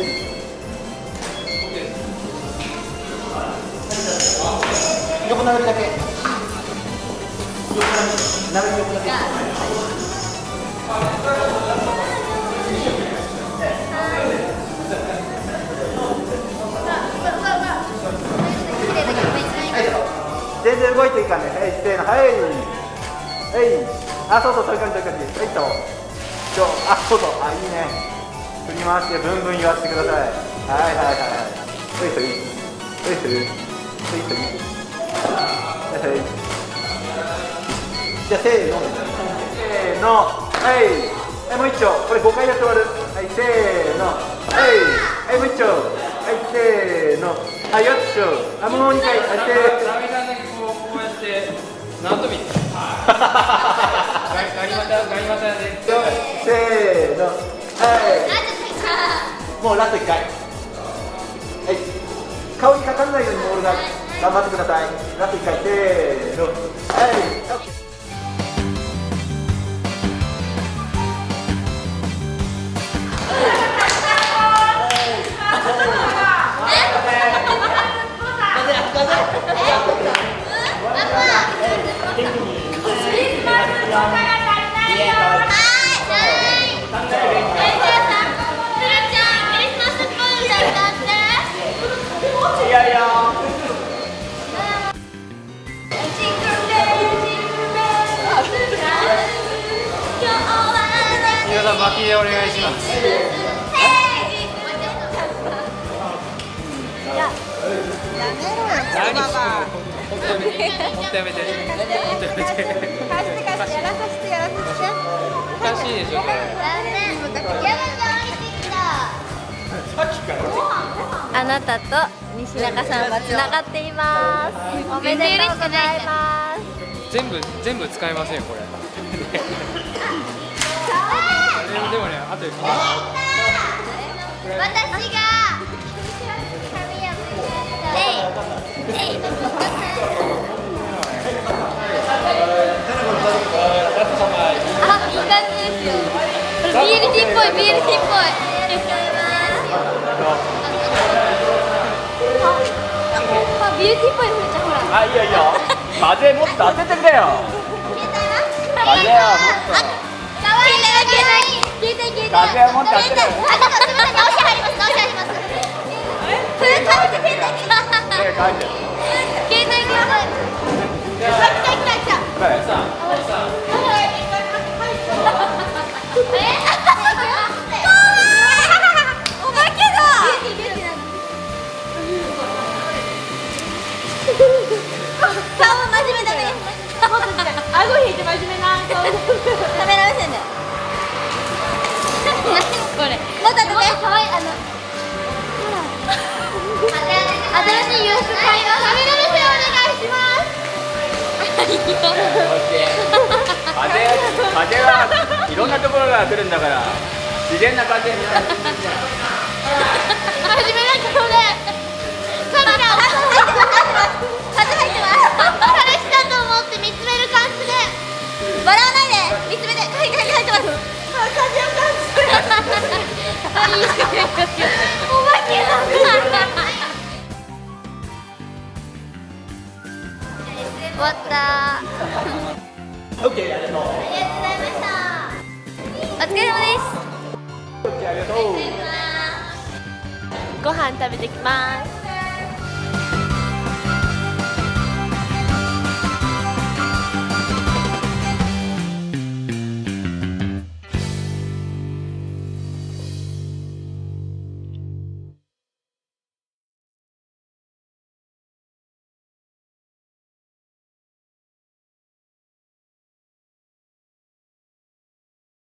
横殴りだけ。横殴り横だけ。全然動いていいからね。はい、せーの、はい。はい。あ、そうそう、そういう感じ、そういう感じ。はい、と。あ、そうそう、あ、いいね。振り回して、ブンブン言わせてください。はいはいはいはい。ほいほい。ほいほい。ほいほい。はいはい。じゃあ、せーの。せーの。はい。はい、もう一丁。これ5回やって終わる。はい、せーの。はい。はい、もう一丁。はい、せーの。はい、よっしょ。あ、もう2回。はい、せーの。 こうやって縄跳びです。ガニ股で。 せーの。はい。もうラスト1回。はい。顔にかからないようにボールが頑張ってください。ラスト1回。せーの。はい。 皆さん巻きでお願いします。 やめろよ、ちょっとババア。 本当やめて。 貸してやらさせて。 おかしいでしょこれ。 あなたと西中さんはつながっています。おめでとうございます。 全部使えませんよこれ。でもね、あと私があ、いい感じですよ。これ BLT っぽい。BLT っぽいふーちゃん、ほら。 あ、いいよいいよ。風もっと当ててくれよ。風はもっと。風はもっと当てて。 顎引いて真面目な顔。カメラ目線で。何これ。もっと可愛い新しい様子カメラ目線お願いします。 風はいろんなところから来るんだから自然な風になる。 真面目な顔でカメラを風入ってます。彼氏だと思って見つめる感じで笑わないで見つめて入ってます。風を感じる。お化けだ。終わった。 オッケー、ありがとう。 ありがとうございました。お疲れ様です。 オッケー、ありがとう。 ご飯食べてきます。